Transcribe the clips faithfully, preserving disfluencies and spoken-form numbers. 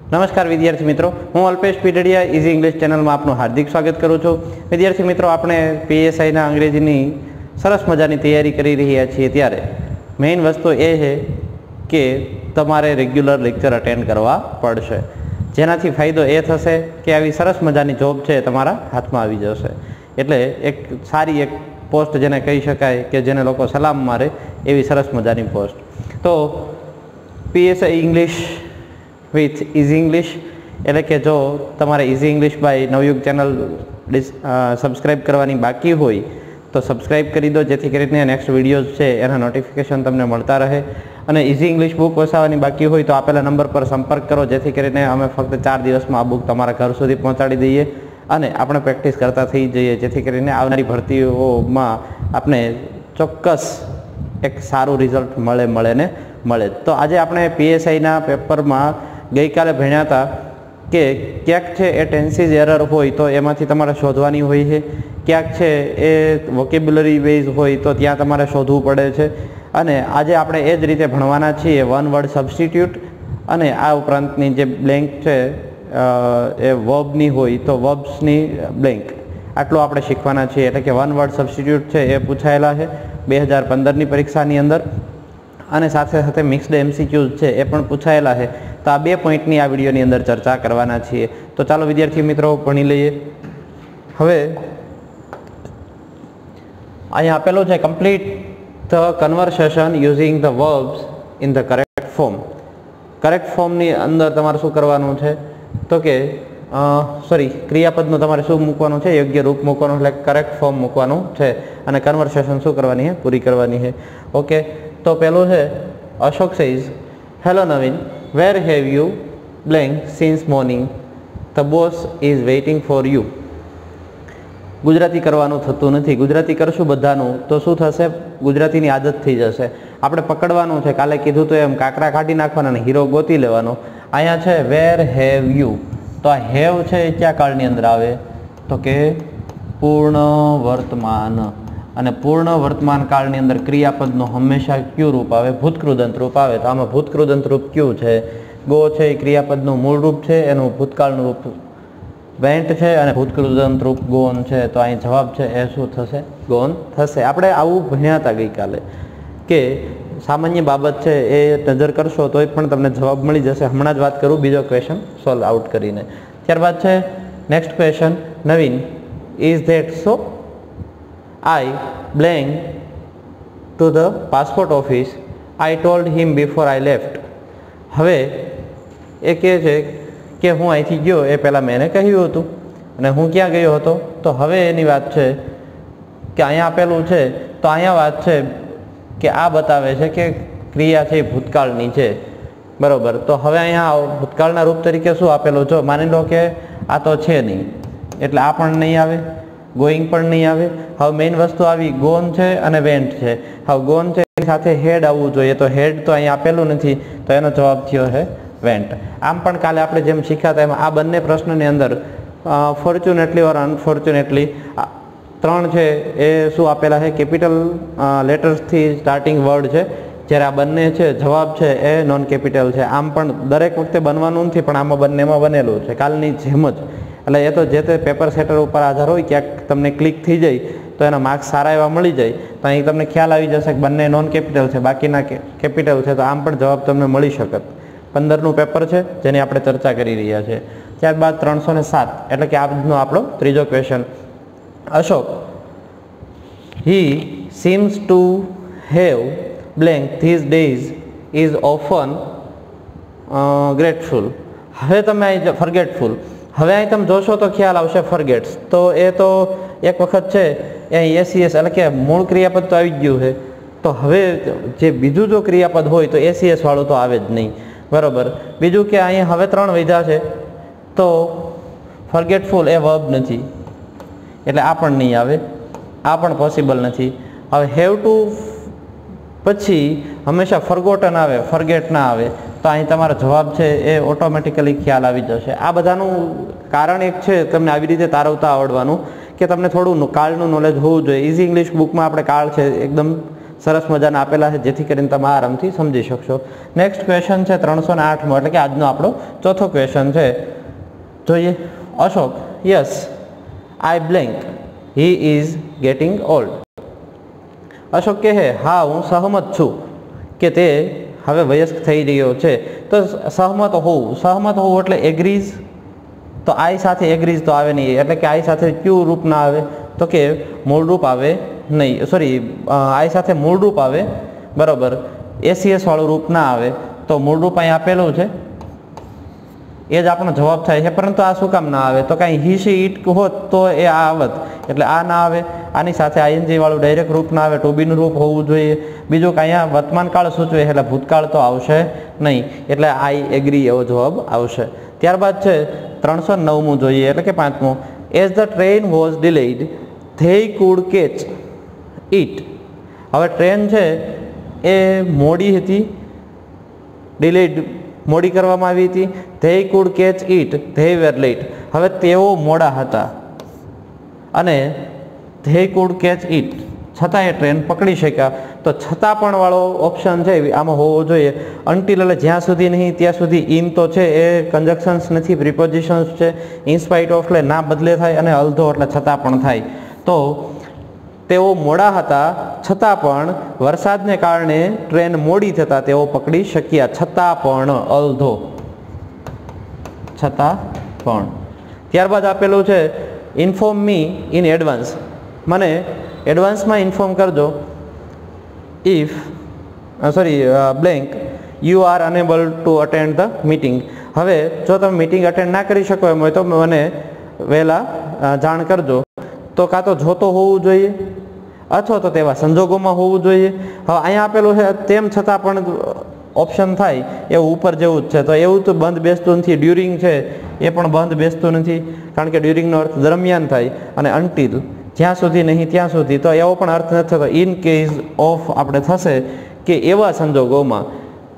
नमस्कार विद्यार्थी मित्रों, हूँ अल्पेश पीडड़िया इजी इंग्लिश चैनल में आपનું हार्दिक स्वागत करूँ छूँ। विद्यार्थी मित्रों, આપણે पीएसआई ना अंग्रेजीની સરસ મજાની તૈયારી કરી રહ્યા છીએ ત્યારે મેઇન વસ્તુ એ છે કે તમારે રેગ્યુલર લેક્ચર અટેન્ડ કરવા પડશે, જેનાથી ફાયદો એ થશે કે આવી સરસ મજાની જોબ છે તમારા હાથમાં આવી જશે। એટલે એક સારી એક પોસ્ટ જેને કહી શકાય કે જેને લોકો સલામ મારે એવી સરસ મજાની પોસ્ટ। તો PSI English with easy English એટલે કે જો તમારે easy English by Navyug channel subscribe કરવાની બાકી હોય તો સબસ્ક્રાઈબ કરી દો, જેથી કરીને નેક્સ્ટ વિડીયોઝ છે એના નોટિફિકેશન તમને મળતા રહે। અને ઇઝી ઇંગ્લિશ બુક વસાવવાની બાકી હોય તો આપેલા નંબર પર સંપર્ક કરો, જેથી કરીને અમે ફક્ત ચાર દિવસમાં આ બુક તમારા ઘર સુધી પહોંચાડી દઈએ અને આપણે પ્રેક્ટિસ કરતા થઈ જઈએ, જેથી કરીને આવનારી ભરતીઓમાં આપણે ચોક્કસ એક સારું રિઝલ્ટ મળે મળે ને મળે। તો આજે આપણે પીએસઆઈના પેપરમાં ગઈકાલે ભણ્યા હતા કે ક્યાંક છે એ ટેન્સીસ એરર હોય તો એમાંથી તમારે શોધવાની હોય છે, ક્યાંક છે એ વોકેબ્યુલરી બેઝ હોય તો ત્યાં તમારે શોધવું પડે છે। અને આજે આપણે એ જ રીતે ભણવાના છીએ વન વર્ડ સબસ્ટિટ્યૂટ, અને આ ઉપરાંતની જે બ્લેન્ક છે એ વર્બની હોય તો વર્બ્સની બ્લેન્ક, આટલું આપણે શીખવાના છીએ। એટલે કે વન વર્ડ સબસ્ટિટ્યૂટ છે એ પૂછાયેલા છે બે હજાર પંદરની પરીક્ષાની અંદર, અને સાથે સાથે મિક્સ્ડ એમસીક્યુઝ છે એ પણ પૂછાયેલા છે। તો આ બે પોઈન્ટની આ વિડીયોની અંદર ચર્ચા કરવાના છીએ। તો ચાલો વિદ્યાર્થી મિત્રો ભણી લઈએ। હવે અહીંયા આપેલું છે complete the conversation using the verbs in the correct form. Correct ફોર્મની અંદર તમારે શું કરવાનું છે તો કે સોરી ક્રિયાપદનું તમારે શું મૂકવાનું છે, યોગ્ય રૂપ મૂકવાનું, એટલે કરેક્ટ ફોર્મ મૂકવાનું છે, અને કન્વર્સેશન શું કરવાની છે, પૂરી કરવાની છે। ઓકે, તો પહેલું છે Ashok says, hello Naveen, where have you blank since morning? The boss is waiting for you. Gujarati કરવાનું થતું નથી, ગુજરાતી કરશું બધાનું તો શું થશે, ગુજરાતીની આદત થઈ જશે। આપણે પકડવાનું છે, કાલે કીધું તો એમ કાકરા કાઢી નાખવાના અને હીરો ગોતી લેવાનો। અહીંયા છે વેર હેવ યુ, તો આ હેવ છે એ કયા કાળની અંદર આવે તો કે પૂર્ણ વર્તમાન, અને પૂર્ણ વર્તમાન કાળની અંદર ક્રિયાપદનો હંમેશા ક્યુ રૂપ આવે, ભૂતકૃદંત રૂપ આવે। તો આમાં ભૂતકૃદંત રૂપ ક્યુ છે, ગો છે એ ક્રિયાપદનું મૂળ રૂપ છે, એનું ભૂતકાળનું રૂપ વેન્ટ છે, અને ભૂતકૃદંત રૂપ ગોન છે। તો અહીં જવાબ છે એ શું થશે, ગોન થશે। આપણે આવું ભણ્યા હતા ગઈકાલે કે સામાન્ય બાબત છે એ નજર કરશો તોય પણ તમને જવાબ મળી જશે। હમણાં જ વાત કરું બીજો ક્વેશ્ચન સોલ્વ આઉટ કરીને। ત્યારબાદ છે next question, Naveen, is that so? I blank to the passport office. I told him before I left. હવે એ કહે છે કે હું અહીંથી ગયો એ પહેલાં મેં એને કહ્યું હતું, અને હું ક્યાં ગયો હતો તો હવે એની વાત છે કે અહીંયા આપેલું છે તો અહીંયા વાત છે કે આ બતાવે છે કે ક્રિયા છે એ ભૂતકાળની છે, બરાબર। તો હવે અહીંયા ભૂતકાળના રૂપ તરીકે શું આપેલું, જો માની લો કે આ તો છે નહીં એટલે આ પણ નહીં આવે, ગોઈંગ પણ નહીં આવે। હવે મેઇન વસ્તુ આવી ગોન છે અને વેન્ટ છે। હવે ગોન છે એની સાથે હેડ આવવું જોઈએ, તો હેડ તો અહીંયા આપેલું નથી, તો એનો જવાબ થયો છે વેન્ટ। આમ પણ કાલે આપણે જેમ શીખ્યા હતા એમાં આ બંને પ્રશ્નની અંદર ફોર્ચ્યુનેટલી ઓર અનફોર્ચ્યુનેટલી ત્રણ છે એ શું આપેલા છે, કેપિટલ લેટર્સથી સ્ટાર્ટિંગ વર્ડ છે, જ્યારે આ બંને છે જવાબ છે એ નોન કેપિટલ છે। આમ પણ દરેક વખતે બનવાનું નથી, પણ આમાં બંનેમાં બનેલું છે કાલની જેમ જ। એટલે એ તો જે તે પેપર સેટર ઉપર આધાર હોય, ક્યાંક તમને ક્લિક થઈ જાય તો એના માર્ક્સ સારા એવા મળી જાય, તો અહીં તમને ખ્યાલ આવી જશે કે બંને નોન કેપિટલ છે, બાકીના કેપિટલ છે, તો આમ પણ જવાબ તમને મળી શકત। પંદરનું પેપર છે જેની આપણે ચર્ચા કરી રહ્યા છીએ। ત્યારબાદ ત્રણસો ને સાત એટલે કે આજનો આપણો ત્રીજો question, Ashok, he seems to have blank these days is often grateful. હવે તમે અહીં ફરગેટફુલ, હવે અહીં તમે જોશો તો ખ્યાલ આવશે ફરગેટ્સ, તો એ તો એક વખત છે એ અહીં એસીએસ એટલે કે મૂળ ક્રિયાપદ તો આવી જ ગયું છે, તો હવે જે બીજું જો ક્રિયાપદ હોય તો એસીએસ વાળું તો આવે જ નહીં, બરાબર। બીજું કે અહીંયા હવે ત્રણ વૈધા છે તો ફરગેટફુલ એ વર્બ નથી એટલે આ પણ નહીં આવે, આ પણ પોસિબલ નથી। હવે હેવ ટુ પછી હંમેશા ફરગોટન આવે, ફરગેટ ના આવે, તો અહીં તમારો જવાબ છે એ ઓટોમેટિકલી ખ્યાલ આવી જશે। આ બધાનું કારણ એક છે તમને આવી રીતે તારવતા આવડવાનું કે તમને થોડું કાળનું નોલેજ હોવું જોઈએ। ઇઝી ઇંગ્લિશ બુકમાં આપણે કાળ છે એકદમ સરસ મજાના આપેલા છે, જેથી કરીને તમે આરામથી સમજી શકશો. નેક્સ્ટ ક્વેશ્ચન છે ત્રણસો ને આઠમો, એટલે કે આજનો આપણો ચોથો ક્વેશ્ચન છે. જોઈએ. Ashok, yes I blank he is getting old. Ashok કહે હા હું સહમત છું કે તે હવે વયસ્ક થઈ રહ્યો છે. તો સહમત હોવું, સહમત હોવું એટલે એગ્રીઝ, તો આઈ સાથે એગ્રીઝ તો આવે નહીં, એટલે કે આઈ સાથે ક્યુ રૂપ ના આવે, તો કે મૂળ રૂપ આવે નહીં, સોરી આઈ સાથે મૂળ રૂપ આવે, બરાબર, એસીએસ વાળું રૂપ ના આવે. તો મૂળ રૂપ અહીં આપેલું છે, એ જ આપણો જવાબ થાય છે. પરંતુ આ શું કામ ના આવે, તો કાંઈ હી સી ઈટ હોત તો એ આ આવત, એટલે આ ના આવે. આની સાથે આઈએનજી વાળું ડાયરેક્ટ રૂપ ના આવે, ટુ બીનું રૂપ હોવું જોઈએ. બીજું કે અહીંયા વર્તમાન કાળ સૂચવે એટલે ભૂતકાળ તો આવશે નહીં, એટલે આઈ એગ્રી એવો જવાબ આવશે. ત્યારબાદ છે ત્રણસો નવમું જોઈએ, એટલે કે પાંચમું. As the train was delayed they could catch it. હવે ટ્રેન છે એ મોડી હતી, ડિલેડ મોડી કરવામાં આવી હતી. They could catch it they were late. હવે તેઓ મોડા હતા અને ધે કુડ કેચ ઇટ, છતાં એ ટ્રેન પકડી શક્યા. તો છતાં પણ વાળો ઓપ્શન છે આમાં હોવો જોઈએ. અનટિલ એટલે જ્યાં સુધી નહીં ત્યાં સુધી. ઇન તો છે એ કન્જક્શન્સ નથી, પ્રિપોઝિશન્સ છે. ઇનસ્પાઇટ ઓફ એટલે ના બદલે થાય, અને અલ્ધો એટલે છતાં પણ થાય. તો તેઓ મોડા હતા છતાં પણ વરસાદને કારણે ટ્રેન મોડી થતાં તેઓ પકડી શક્યા. છતાં પણ, અલ્ધો, છતાં પણ. ત્યારબાદ આપેલું છે ઇન્ફોર્મ મી ઇન એડવાન્સ. મને એડવાન્સમાં ઇન્ફોર્મ કરજો if sorry blank you are unable to attend the meeting. હવે જો તમે મીટિંગ અટેન્ડ ના કરી શકો એમ હોય તો મને વહેલા જાણ કરજો. તો કાં તો જોતો હોવું જોઈએ અથવા તો તેવા સંજોગોમાં હોવું જોઈએ. હવે અહીંયા આપેલું છે તેમ છતાં પણ ઓપ્શન થાય એવું ઉપર જેવું જ છે, તો એવું તો બંધ બેસતું નથી. ડ્યુરિંગ છે એ પણ બંધ બેસતું નથી, કારણ કે ડ્યુરિંગનો અર્થ દરમિયાન થાય, અને અનટિલ જ્યાં સુધી નહીં ત્યાં સુધી, તો એવો પણ અર્થ નથી થતો. ઇન કેસ ઓફ આપણે થશે કે એવા સંજોગોમાં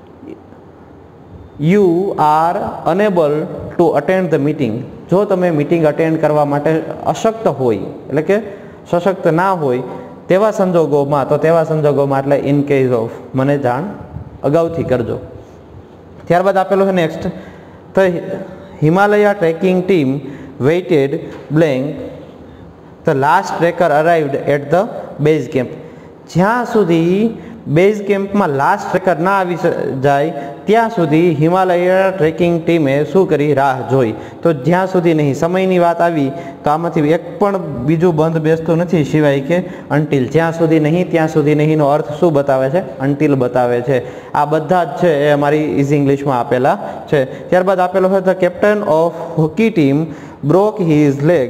you are unable to attend the meeting. જો તમે મીટિંગ અટેન્ડ કરવા માટે અશક્ત હોય, એટલે કે સશક્ત ના હોય તેવા સંજોગોમાં, તો તેવા સંજોગોમાં એટલે ઇન કેસ ઓફ મને જાણ અગાઉથી કરજો. ત્યારબાદ આપેલું છે નેક્સ્ટ. તો Himalaya trekking team waited blank the last trekker arrived at the base camp. જ્યાં સુધી બેઝ કેમ્પમાં લાસ્ટ ટ્રેકર ના આવી જાય ત્યાં સુધી હિમાલયા ટ્રેકિંગ ટીમે શું કરી, રાહ જોઈ. તો જ્યાં સુધી નહીં, સમયની વાત આવી તો આમાંથી એક પણ બીજું બંધ બેસતું નથી સિવાય કે અનટિલ. જ્યાં સુધી નહીં ત્યાં સુધી નહીંનો અર્થ શું બતાવે છે, અનટિલ બતાવે છે. આ બધા જ છે એ અમારી ઇઝી ઇંગ્લિશમાં આપેલા છે. ત્યારબાદ આપેલો છે the captain of hockey team broke his leg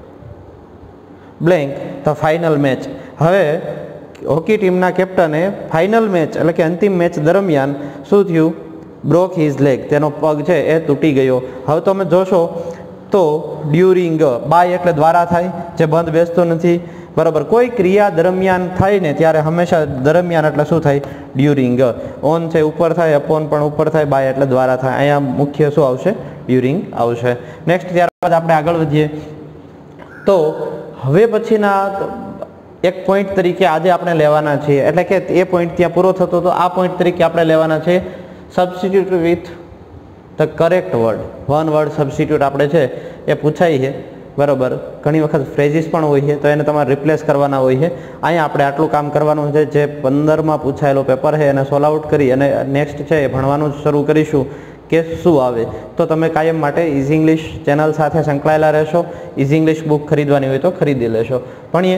blank the final match. હવે હોકી ટીમના કેપ્ટને ફાઇનલ મેચ એટલે કે અંતિમ મેચ દરમિયાન શું થયું, બ્રોક હિઝ લેગ, તેનો પગ છે એ તૂટી ગયો. હવે તમે જોશો તો ડ્યુરિંગ, બાય એટલે દ્વારા થાય, જે બંધ બેસતો નથી, બરાબર. કોઈ ક્રિયા દરમિયાન થાય ને ત્યારે હંમેશા દરમિયાન એટલે શું થાય, ડ્યુરિંગ. ઓન છે ઉપર થાય, અપોન પણ ઉપર થાય, બાય એટલે દ્વારા થાય. અહીંયા મુખ્ય શું આવશે, ડ્યુરિંગ આવશે. નેક્સ્ટ ત્યારબાદ આપણે આગળ વધીએ. તો હવે પછીના એક પોઈન્ટ તરીકે આજે આપણે લેવાના છીએ, એટલે કે એ પોઈન્ટ ત્યાં પૂરો થતો તો આ પોઈન્ટ તરીકે આપણે લેવાના છે substitute with the correct word. One word substitute આપણે છે એ પૂછાય છે, બરાબર. ઘણી વખત ફ્રેઝિસ પણ હોય છે તો એને તમારે રિપ્લેસ કરવાના હોય છે. અહીંયા આપણે આટલું કામ કરવાનું છે. જે પંદરમાં પૂછાયેલો પેપર છે એને સોલ્વ આઉટ કરી અને નેક્સ્ટ છે એ ભણવાનું શરૂ કરીશું કે શું આવે. તો તમે કાયમ માટે ઇઝી ઇંગ્લિશ ચેનલ સાથે સંકળાયેલા રહેશો. ઇઝી ઇંગ્લિશ બુક ખરીદવાની હોય તો ખરીદી લેશો. ભણીએ.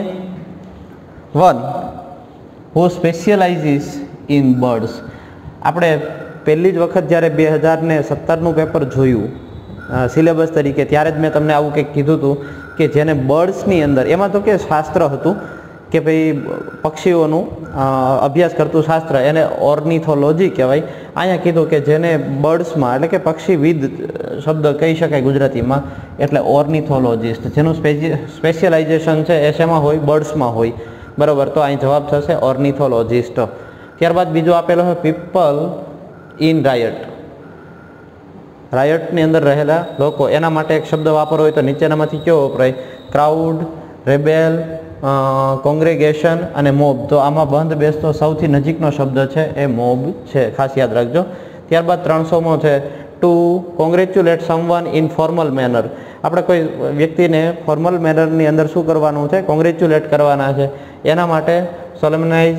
One who specializes in birds. આપણે પહેલી જ વખત જ્યારે બે હજાર ને સત્તરનું પેપર જોયું સિલેબસ તરીકે, ત્યારે જ મેં તમને આવું કંઈક કીધું હતું કે જેને બર્ડ્સની અંદર, એમાં તો કે શાસ્ત્ર હતું કે ભાઈ પક્ષીઓનું અભ્યાસ કરતું શાસ્ત્ર, એને ઓર્નિથોલોજી કહેવાય. અહીંયા કીધું કે જેને બર્ડ્સમાં એટલે કે પક્ષીવિદ શબ્દ કહી શકાય ગુજરાતીમાં, એટલે ઓર્નિથોલોજીસ્ટ, જેનું સ્પેશિયલાઇઝેશન છે એ શેમાં હોય, બર્ડ્સમાં હોય, બરાબર. તો અહીં જવાબ થશે ઓર્નિથોલોજીસ્ટ. ત્યારબાદ બીજો આપેલો છે પીપલ ઇન રાયટ. રાયટની અંદર રહેલા લોકો, એના માટે એક શબ્દ વાપરવો હોય તો નીચેનામાંથી કયો વપરાય, ક્રાઉડ, રેબેલ, કોંગ્રેગેશન અને મોબ. તો આમાં બંધ બેસતો સૌથી નજીકનો શબ્દ છે એ મોબ છે, ખાસ યાદ રાખજો. ત્યારબાદ ત્રણસોમો છે to congratulate someone in formal manner. આપણે કોઈ વ્યક્તિને ફોર્મલ મેનરની અંદર શું કરવાનું છે? કોંગ્રેચ્યુલેટ કરવાના છે. એના માટે સોલેમનાઇઝ,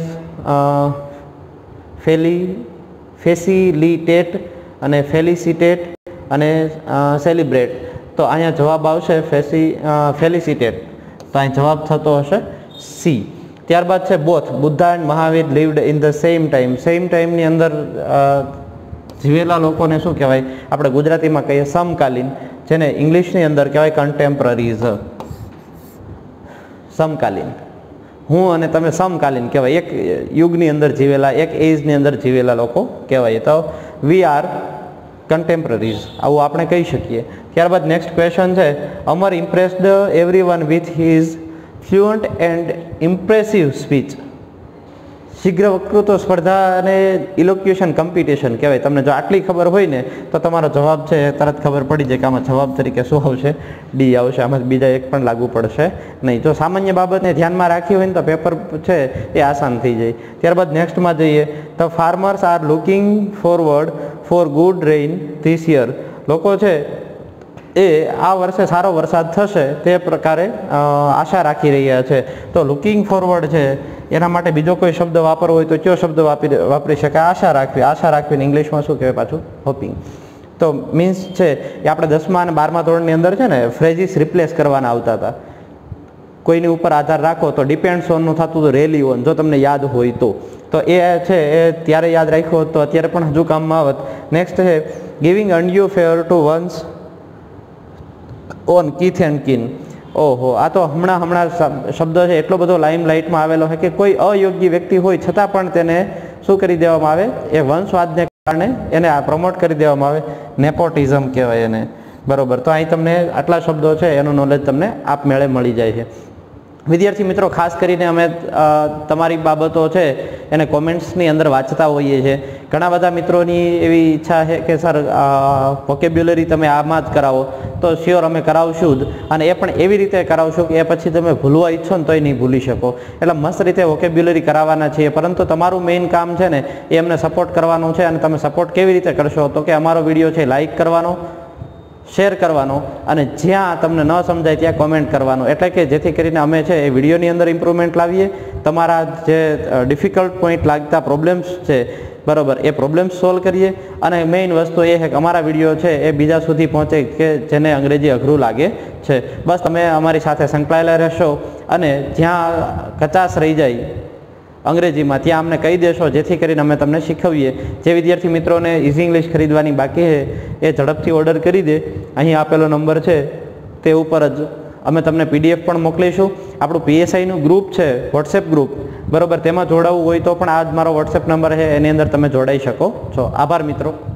ફેલી ફેસિલિટેટ અને ફેલિસિટેટ અને સેલિબ્રેટ. તો અહીંયા જવાબ આવશે ફેસી ફેલિસિટેટ. તો અહીં જવાબ થતો હશે સી. ત્યારબાદ છે both. Buddha and Mahavir lived in the same time. Same ટાઈમની અંદર જીવેલા લોકોને શું કહેવાય? આપણે ગુજરાતીમાં કહીએ સમકાલીન, જેને ઇંગ્લિશની અંદર કહેવાય કન્ટેમ્પરરીઝ. સમકાલીન. હું અને તમે સમકાલીન કહેવાય, એક યુગની અંદર જીવેલા, એક એજની અંદર જીવેલા લોકો કહેવાય. તો વી આર કન્ટેમ્પરરીઝ, આવું આપણે કહી શકીએ. ત્યારબાદ નેક્સ્ટ ક્વેશ્ચન છે Amar impressed everyone with his fluent and impressive speech. શીઘ્ર વક્તૃત્વ સ્પર્ધા અને ઇલોક્યુશન કોમ્પિટિશન કહેવાય. તમને જો આટલી ખબર હોય ને તો તમારો જવાબ છે તરત ખબર પડી જાય કે આમાં જવાબ તરીકે શું આવશે? ડી આવશે. આમાં બીજા એક પણ લાગુ પડશે નહીં. જો સામાન્ય બાબતને ધ્યાનમાં રાખી હોય ને તો પેપર છે એ આસાન થઈ જાય. ત્યારબાદ નેક્સ્ટમાં જઈએ. The farmers are looking forward for good rain this year. લોકો છે એ આ વર્ષે સારો વરસાદ થશે તે પ્રકારે આશા રાખી રહ્યા છે. તો લુકિંગ ફોરવર્ડ છે એના માટે બીજો કોઈ શબ્દ વાપરવો હોય તો કયો શબ્દ વાપરી વાપરી શકાય? આશા રાખવી. આશા રાખવીને ઇંગ્લિશમાં શું કહેવાય પાછું? હોપિંગ. તો મીન્સ છે એ આપણે દસમા અને બારમા ધોરણની અંદર છે ને ફ્રેઝિસ રિપ્લેસ કરવાના આવતા હતા. કોઈની ઉપર આધાર રાખો તો ડિપેન્ડ્સ ઓનનું થતું હતું રેલી ઓન, જો તમને યાદ હોય તો. તો એ છે એ ત્યારે યાદ રાખ્યો હોત તો અત્યારે પણ હજુ કામમાં આવત. નેક્સ્ટ છે giving undue favour to one's own kith and kin. ઓહો, આ તો હમણાં હમણાં શબ્દ છે એટલો બધો લાઇમ લાઇટમાં આવેલો છે કે કોઈ અયોગ્ય વ્યક્તિ હોય છતાં પણ તેને શું કરી દેવામાં આવે? એ વંશવાદને કારણે એને આ પ્રમોટ કરી દેવામાં આવે. નેપોટિઝમ કહેવાય એને. બરોબર. તો અહીં તમને આટલા શબ્દો છે એનું નોલેજ તમને આપમેળે મળી જાય છે. વિદ્યાર્થી મિત્રો, ખાસ કરીને અમે તમારી બાબતો છે એને કોમેન્ટ્સની અંદર વાંચતા હોઈએ છીએ. ઘણા બધા મિત્રોની એવી ઈચ્છા છે કે સર વોકેબ્યુલરી તમે આમાં જ કરાવો. તો શ્યોર અમે કરાવશું જ, અને એ પણ એવી રીતે કરાવશું કે એ પછી તમે ભૂલવા ઈચ્છો ને તોય નહીં ભૂલી શકો. એટલે મસ્ત રીતે વોકેબ્યુલરી કરાવવાના છીએ. પરંતુ તમારું મેઇન કામ છે ને એ અમને સપોર્ટ કરવાનું છે. અને તમે સપોર્ટ કેવી રીતે કરશો? તો કે અમારો વિડીયો છે લાઇક કરવાનો, શેર કરવાનો, અને જ્યાં તમને ન સમજાય ત્યાં કોમેન્ટ કરવાનો. એટલે કે જેથી કરીને અમે છે એ વિડીયોની અંદર ઇમ્પ્રુવમેન્ટ લાવીએ. તમારા જે ડિફિકલ્ટ પોઈન્ટ લાગતા પ્રોબ્લેમ્સ છે બરાબર એ પ્રોબ્લેમ્સ સોલ્વ કરીએ. અને મેઇન વસ્તુ એ છે કે અમારા વિડીયો છે એ બીજા સુધી પહોંચે કે જેને અંગ્રેજી અઘરું લાગે છે. બસ તમે અમારી સાથે સંકળાયેલા રહેશો, અને જ્યાં કચાશ રહી જાય અંગ્રેજીમાં ત્યાં અમને કહી દેશો, જેથી કરીને અમે તમને શીખવીએ. જે વિદ્યાર્થી મિત્રોને ઇઝી ઇંગ્લિશ ખરીદવાની બાકી છે એ ઝડપથી ઓર્ડર કરી દે. અહીં આપેલો નંબર છે તે ઉપર જ અમે તમને પીડીએફ પણ મોકલીશું. આપણું પીએસઆઈનું ગ્રુપ છે, વોટ્સએપ ગ્રુપ બરાબર, તેમાં જોડાવવું હોય તો પણ આ જ મારો વોટ્સએપ નંબર છે, એની અંદર તમે જોડાઈ શકો છો. આભાર મિત્રો.